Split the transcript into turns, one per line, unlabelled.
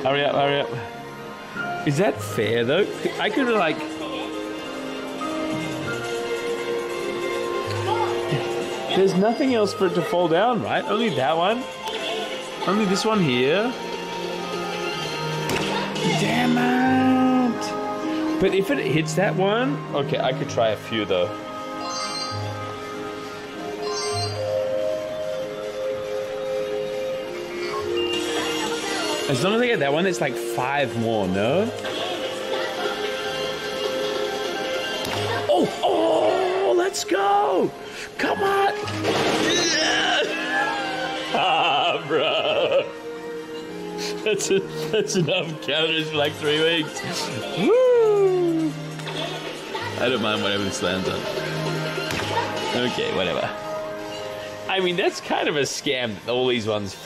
Hurry up, hurry up. Is that fair, though? I could have, like... There's nothing else for it to fall down, right? Only that one? Only this one here? Damn it! But if it hits that one... Okay, I could try a few, though. As long as I get that one, it's like 5 more, no? Oh, let's go! Come on! Ah, bro. That's enough counters for like 3 weeks. Woo! I don't mind whatever this lands on. Okay, whatever. I mean, that's kind of a scam, all these ones